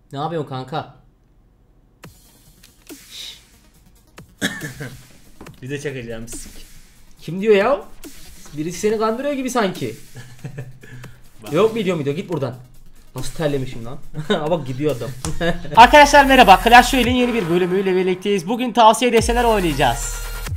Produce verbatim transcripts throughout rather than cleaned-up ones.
Ne yapıyorsun kanka? Bize çekeceğim sik. Kim diyor ya? Birisi seni kandırıyor gibi sanki. Yok video video git buradan. Nasıl terlemişim lan? Bak gidiyor adam. Arkadaşlar merhaba. Clash Royale'in yeni bir bölümüyle birlikteyiz. Bugün tavsiye deseler oynayacağız.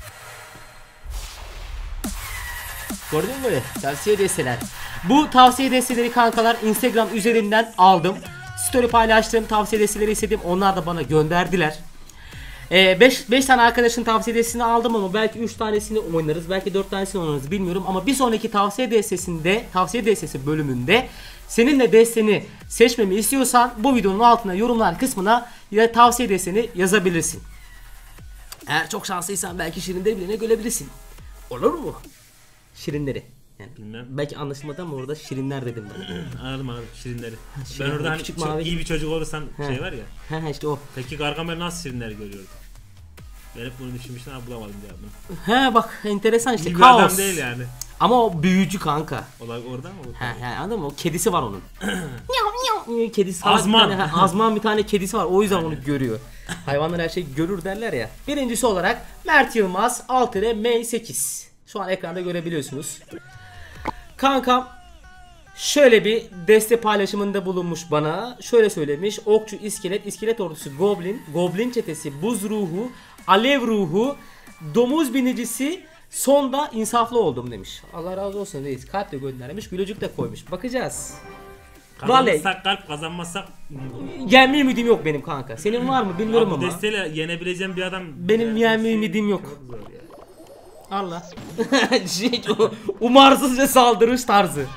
Gördün mü böyle? Tavsiye deseler. Bu tavsiye desteleri kankalar Instagram üzerinden aldım. Story paylaştım. Tavsiye desteleri istedim. Onlar da bana gönderdiler. beş ee, tane arkadaşın tavsiye destesini aldım ama belki üç tanesini oynarız, belki dört tanesini oynarız bilmiyorum ama bir sonraki tavsiye destesinde, tavsiye destesi bölümünde senin de desteni seçmemi istiyorsan bu videonun altına yorumlar kısmına ya tavsiye desteni yazabilirsin. Eğer çok şanslıysan belki şirinleri bile görebilirsin. Olur mu? Şirinleri. Yani bilmem. Belki anlaşılmadı ama orada şirinler dedim ben. Anladım anladım şirinleri. Şirin, ben orada hani küçük çok mavi... iyi bir çocuk olursan He. şey var ya. He işte o. Peki Gargamel nasıl şirinleri görüyordu? Ben hep bunu düşünmüştüm ama bulamadım cevabını. He bak enteresan işte. İyi bir Kaos. adam değil yani. Ama o büyücü kanka. Olay orada mı? He he anladın mı? O kedisi var onun. Kedisi var. Azman. Bir tane, he, Azman bir tane kedisi var. O yüzden onu görüyor. Hayvanlar her şeyi görür derler ya. Birincisi olarak Mert Yılmaz alt M sekiz. Şu an ekranda görebiliyorsunuz. Kankam şöyle bir deste paylaşımında bulunmuş bana. Şöyle söylemiş. Okçu, iskelet, iskelet ordusu, goblin, goblin çetesi, buz ruhu, alev ruhu, domuz binicisi, sonda insaflı oldum demiş. Allah razı olsun reis. Kalp de göndermiş. Gülücük de koymuş. Bakacağız. Kazanırsak kalp, kazanmazsak yenme ümidim yok benim kanka. Senin var mı bilmiyorum abi, ama. bu desteyle yenebileceğim bir adam. Benim yenme ümidim yok. Allah. şey, umarsızca saldırış tarzı. Yani...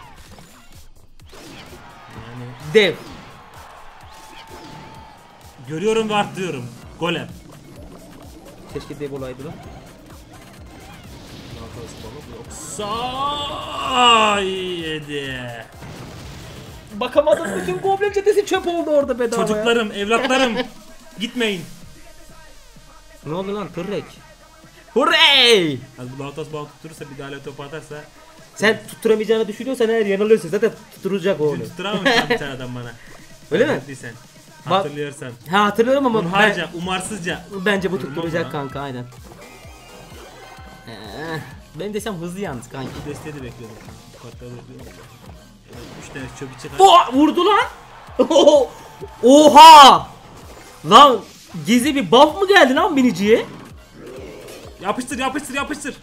Dev. Görüyorum ve atlıyorum. Golem. Keşke dev olaydı lan. Say yedi. Bakamadım, bütün goblin çetesi çöp oldu orada bedava. Çocuklarım, ya. evlatlarım gitmeyin. Ne oldu lan tırrek? Hurray! Az bu Lautas bağ tutturursa bir daha top atarsa. Sen tutturamayacağını düşünüyorsan eğer yanılıyorsun zaten tutturacak o onu. Tutturamamış lan bir tane adam bana. Öyle mi? Sen. Hatırlıyorsan. Ha hatırlıyorum ama Unharca, ben, umarsızca. Bence bu tutturacak kanka aynen. Ee, benim desem hızlı yalnız kanka. Bu desteği de bekliyordum. Bu kartları bekliyordum. üç tane çöpü çıkar. Oh, vurdu lan. Oha! Lan gizli bir buff mı geldi lan biniciye? Yapıştır yapıştır yapıştır.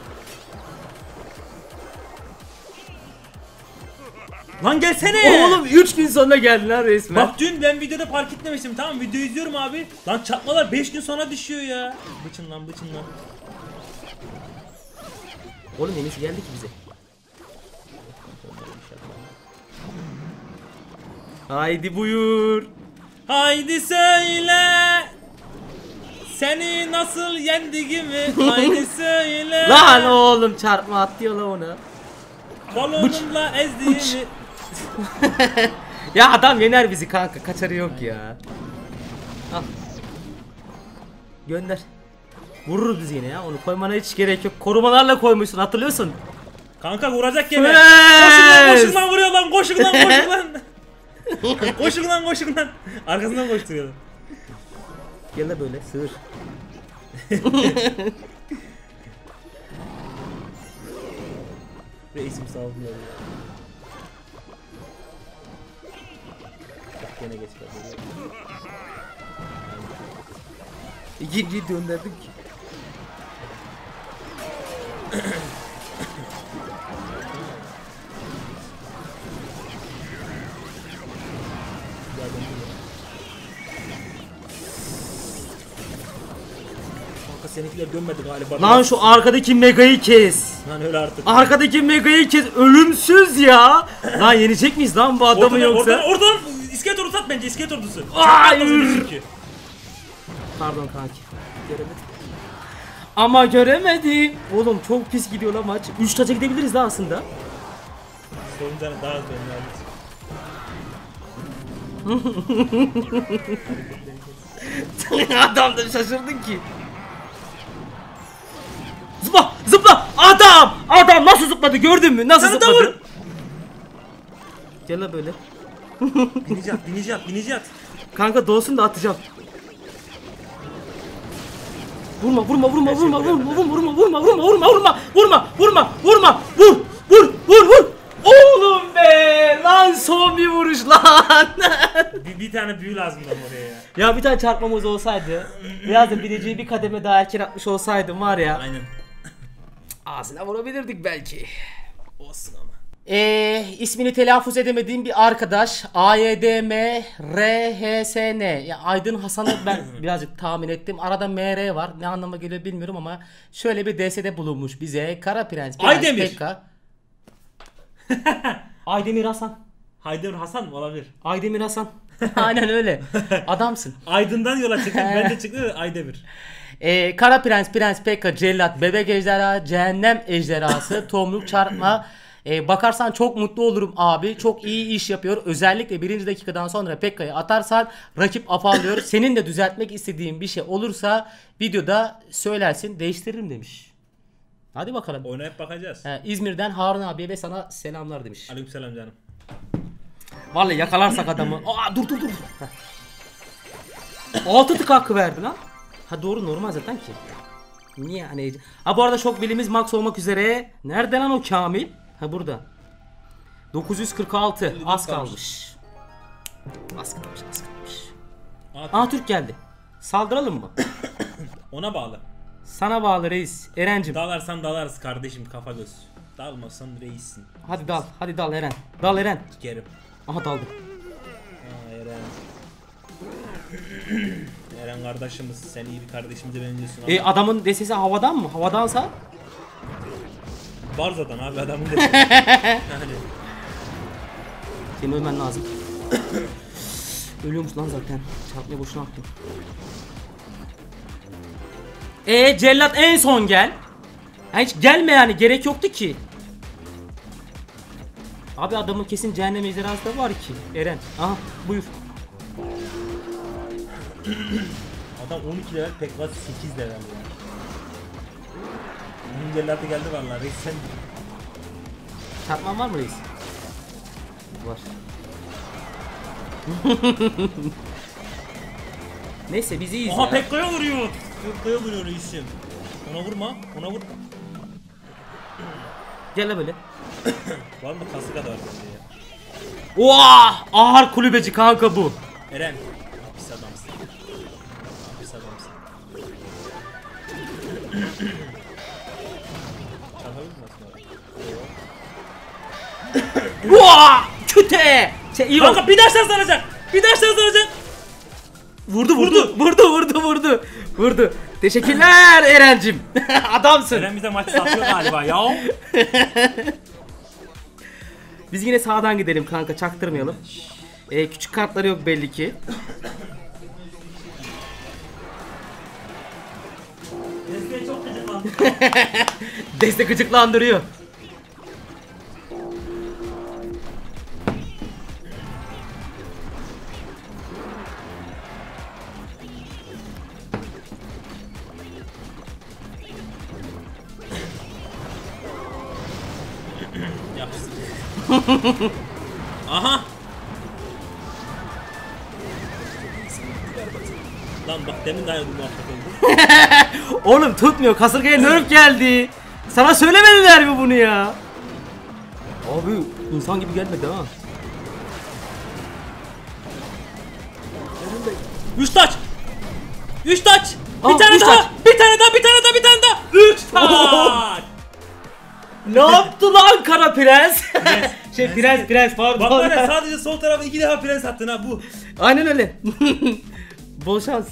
Lan gelsene. Oğlum üç gün sonra geldi lan resmen. Bak dün ben videoda fark etmemiştim, tamam video izliyorum abi. Lan çakmalar beş gün sonra düşüyor ya. Bıçın lan bıçın lan. Oğlum yenisi geldi ki bize. Haydi buyur. Haydi söyle. Seni nasıl yendiğimi haydi söyle. Lan oğlum çarpma at diyor lan ona. Balonumla ezdiğimi. Ya adam yener bizi kanka, kaçarı yok ya. Al. Gönder. Vururuz biz yine ya, onu koymana hiç gerek yok. Korumalarla koymuşsun, hatırlıyorsun. Kanka vuracak gene. Koşun lan koşun lan, vuruyor lan, koşun lan koşun lan. Koşun lan koşun lan. Arkasından koşturuyorlar. Gel de böyle sığır. Reisim sağ olun ya. Bak gene geç kaldı. İkinciyi döndürdük ki. Seninkiler dönmedi galiba. Lan şu arkadaki megayı kes. Lan öyle artık. Arkadaki megayı kes. Ölümsüz ya. Lan yenecek miyiz lan bu adamı oradan, yoksa? Oradan oradan iskelet ordusu at bence, iskelet ordusu. Hayır. Pardon kanki. Göremedim. Ama göremedim. Oğlum çok pis gidiyor lan maç. üç taça gidebiliriz daha aslında. Sonundan daha az dönüyor. Adam da şaşırdın ki. Zıpla zıpla adam adam nasıl zıpladı gördün mü, nasıl Sana zıpladı? Gel la böyle. Binici at binici at binici at. Kanka dolsun da atacağım. Vurma vurma vurma vurma vurma vurma vurma vurma vurma vurma vurma vurma vurma vurma vur vur vur vur. Oğlum be lan son bir vuruş lan. bir, bir tane büyü lazım lan oraya ya. Ya bir tane çarpmamız olsaydı biraz da bileceği bir kademe daha erken atmış olsaydım var ya. Aynen. Ağzına vurabilirdik belki. Olsun ama. Ee, ismini telaffuz edemediğim bir arkadaş A Y D M R H S N ya Aydın Hasan'ı ben birazcık tahmin ettim. Arada M R var. Ne anlama geliyor bilmiyorum ama şöyle bir D S'de bulunmuş bize. Kara Prens, Prens Aydemir. Pekka. Aydemir Hasan. Haydemir Hasan mı olabilir? Aydemir Hasan. Aynen öyle. Adamsın. Aydın'dan yola çıktım. Ben de çıktım Aydemir. Ee, Kara Prens, Prens Pekka, Cellat, Bebek Ejderha, Cehennem Ejderhası, Tomruk Çarpma. Ee, bakarsan çok mutlu olurum abi. Çok iyi iş yapıyor. Özellikle birinci dakikadan sonra Pekka'yı atarsan rakip afallıyor. Senin de düzeltmek istediğin bir şey olursa videoda söylersin. Değiştiririm demiş. Hadi bakalım. Oynayıp bakacağız. Ee, İzmir'den Harun abiye ve sana selamlar demiş. Aleykümselam canım. Vallahi yakalarsak adamı. Aa dur dur dur. altı tık hakkı verdi lan. Ha doğru normal zaten ki. Niye hani? Ha bu arada şok bilimiz max olmak üzere. Nerede lan o Kamil? Ha burada. dokuz yüz kırk altı az kalmış. Az kalmış az kalmış. Aa Türk geldi. Saldıralım mı? Ona bağlı. Sana bağlı reis. Erencim. Dalarsan dalarız kardeşim kafa göz. Dalmasan reissin. Hadi dal. Hadi dal Eren. Dal Eren. Sikerim. Aha daldı. Aa Eren. Eren kardeşimiz. Sen iyi bir kardeşimize benziyorsun ama. E adamın desesi havadan mı? Havadansa? Var zaten abi adamın desesi. Yani. Senin ölmen lazım. Ölüyormuş lan zaten. Çarpmaya boşuna attım. E cellat en son gel. Yani hiç gelme yani gerek yoktu ki. Abi adamın kesin cehennem ejderhası da var ki. Eren. Aha buyur. Adam on iki level Pekka sekiz level ya. Bunun cellatı geldi vallahi reis sen. Çarpman var mı reis? Var. Neyse biz iyiyiz Aha ya. Pekka'ya vuruyor. Pekka'ya vuruyor reisim. Ona vurma. Ona vur. Gel böyle. Var mı kası kadar bende ya. Oha! Ağır kulübeci kanka bu. Eren. Pis adamsın. Pis adamsın. Çarpabilir misin aslında? Oha! Küte! Şey, iyi Kanka bak. bir daha şans alacak. Bir daha şans alacak. Vurdu vurdu. Vurdu vurdu vurdu. Vurdu. Teşekkürler Erencim. Adamsın. Eren bize maçı satıyor galiba ya. Biz yine sağdan gidelim kanka çaktırmayalım. Ee, küçük kartları yok belli ki. Desteği çok gıcıklandı. Destek gıcıklandırıyor. Yapsın. Aha. Lan bak demin de aynı muhabbet oldu. Oğlum tutmuyor. Kasırgaya nerf geldi. Sana söylemediler mi bunu ya? Abi insan gibi gelmedi ha. Üç taç. Üç taç. Bir Aa, tane üç daha. taç. Bir tane daha. Bir tane daha. Bir tane daha. Üç taç. Ne yaptı lan Kara Prens? şey prens prens pardon. Bak var ya sadece sol tarafa iki defa prens attın ha bu. Aynen öyle. Bol şans.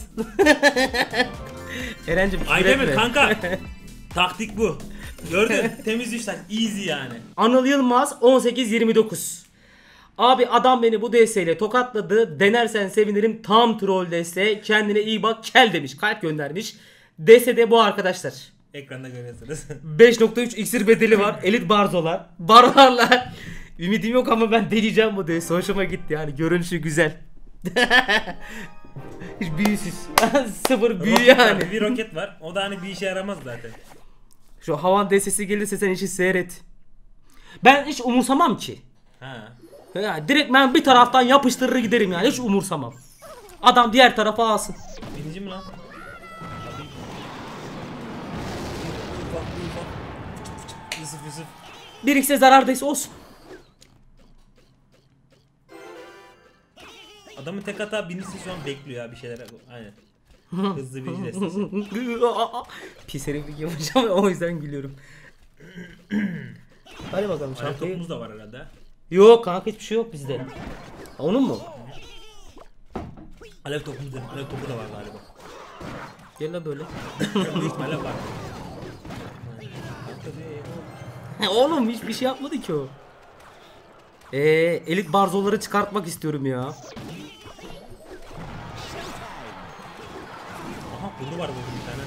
Erencim. Aydemir kanka. Taktik bu. Gördün temiz üç taç. Easy yani. Anıl Yılmaz on sekiz yirmi dokuz. Abi adam beni bu desteğiyle tokatladı. Denersen sevinirim. Tam troll desteği. Kendine iyi bak. Kel demiş. Kalp göndermiş. Dese de bu arkadaşlar. Ekranda görüyorsunuz. beş nokta üç iksir bedeli var. Elit barzolar. Barbarlar. Ümidim yok ama ben deneyeceğim bu desteği. Hoşuma gitti yani. Görünüşü güzel. Hiç büyüsüz. Sıfır büyü Roket var, yani. bir roket var. O da hani bir işe yaramaz zaten. Şu havan destesi gelirse sen işi seyret. Ben hiç umursamam ki. Ha. Yani direkt ben bir taraftan yapıştırır giderim yani hiç umursamam. Adam diğer tarafa alsın. Birinci mi lan? Yusuf Yusuf. bir x'e zarardaysa olsun. Adamın tek hata birincisi şu an bekliyor ya bir şeyler. Aynen. Hızlı bir destesi. Pis heriflik yapacağım ya, o yüzden gülüyorum. Hadi bakalım Alev şarkıyı. topumuz da var herhalde. Yok kanka, hiçbir şey yok bizde. Onun mu? Alev topumuz da, alev topu da var galiba. Gel lan böyle. Büyük ihtimalle var. Oğlum hiçbir şey yapmadı ki o. Eee elit barzoları çıkartmak istiyorum ya. Aha bunu var burada bir tane.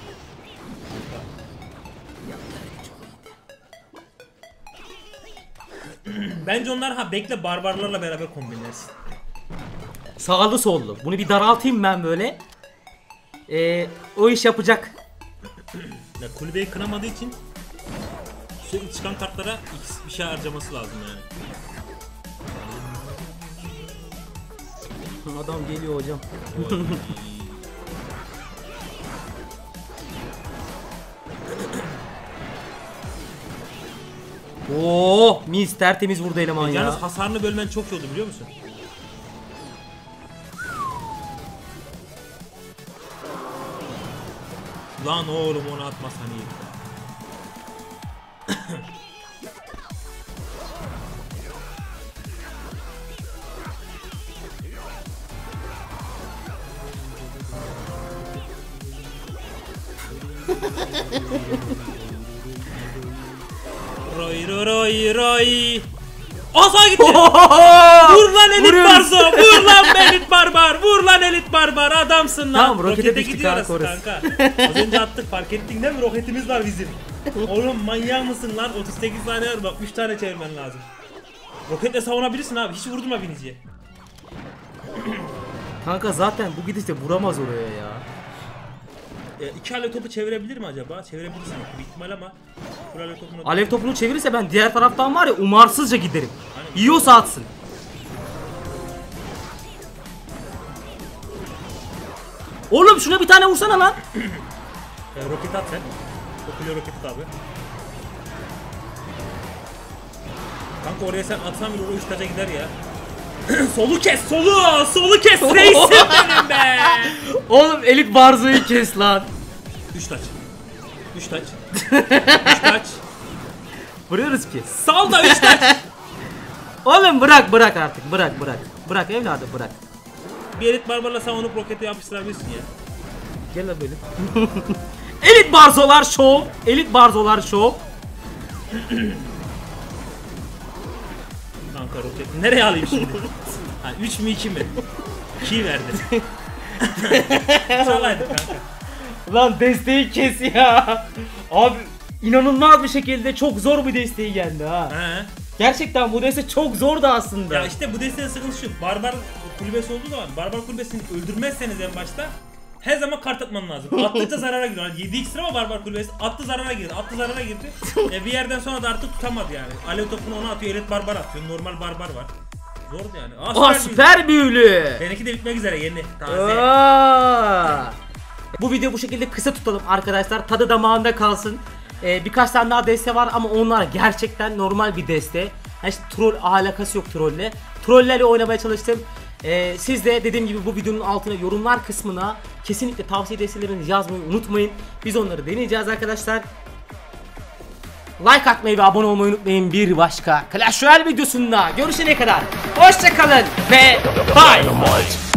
Bence onlar ha bekle barbarlarla beraber kombinlersin. Sağlı sollu. Bunu bir daraltayım ben böyle. Eee o iş yapacak. Ya kulübeyi kınamadığı için sürekli çıkan kartlara X bir şey harcaması lazım yani. Adam geliyor hocam. Oo, mis tertemiz vurdu eleman ya. Yalnız hasarını bölmen çok iyi oldu biliyor musun? Lan oğlum onu atmasan iyi. Roy roy roy roy. Asa gitti. Vur lan elit barzo. Vur lan elit barbar. Vur lan elit barbar. Adamsın lan. Tamam, rokete Rokete düştük gidiyoruz kanka kanka. Az önce attık, fark ettin değil mi? Roketimiz var bizim. Oğlum manyak mısın lan? otuz sekiz tane var bak, üç tane çevirmen lazım. Roketle savunabilirsin abi. Hiç vurdurma biniciye. Kanka zaten bu gidişte vuramaz oraya ya. E, iki alev topu çevirebilir mi acaba? Çevirebilirsin bir ihtimal ama. Alev topunu... Alev topunu çevirirse ben diğer taraftan var ya umarsızca giderim. Aynen. Yiyorsa atsın. Oğlum şuna bir tane vursana lan. E, roket at sen. Okuyor roket at abi. Kanka oraya sen atsan bile o üç taca gider ya. Solu kes solu! Solu kes reisim benim be! Oğlum elit barzoyu kes lan. üç taç. üç taç. üç taç. Vuruyoruz ki. Sal da üç taç. Oğlum bırak bırak artık, bırak bırak. Bırak evladım, bırak. Bir elit barbarla savunup rokete yapıştırabilirsin ya. Gel lan böyle. Elit barzolar show. Elit barzolar show. Kanka roket nereye alayım şimdi? Ha, üç mü iki mi? ikiyi verdim. Çalaydık kanka. Lan desteği kes ya. Abi inanılmaz bir şekilde çok zor bir desteği geldi ha. He. Gerçekten bu deste çok zordu aslında. Ya işte bu desteğin sıkıntısı şu. Barbar kulübesi olduğu zaman barbar kulübesini öldürmezseniz en başta her zaman kart atman lazım. Attıkça zarara giriyor. Yani yedi iksir ama barbar kulübesi attı zarara girdi. Attı zarara girdi. e bir yerden sonra da artık tutamadı yani. Alev topunu ona atıyor, elit barbar atıyor. Normal barbar var. Zordu yani. Aa, Aa, süper büyülü. Seninki de bitmek üzere yeni. Taze. Aa. Bu video bu şekilde kısa tutalım arkadaşlar. Tadı damağında kalsın. Ee, birkaç tane daha deste var ama onlar gerçekten normal bir deste. Yani işte troll alakası yok trolle. Trollerle oynamaya çalıştım. Ee, siz de dediğim gibi bu videonun altına yorumlar kısmına kesinlikle tavsiye destelerinizi yazmayı unutmayın. Biz onları deneyeceğiz arkadaşlar. Like atmayı ve abone olmayı unutmayın. Bir başka Clash Royale videosunda görüşene kadar hoşça kalın ve bye.